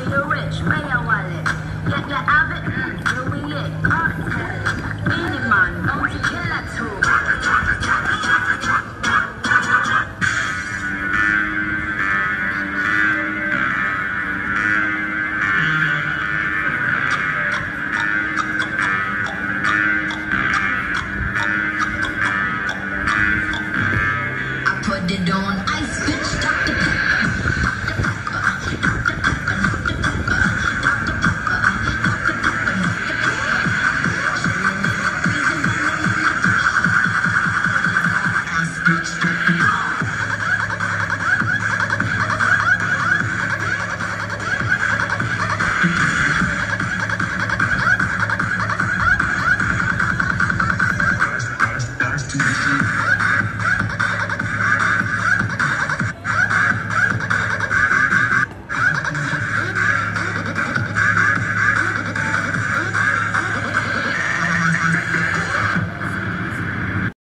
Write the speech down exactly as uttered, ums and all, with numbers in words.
the rich, mayor wallet. Yeah, yeah, I've been, mm, here we it. Uh,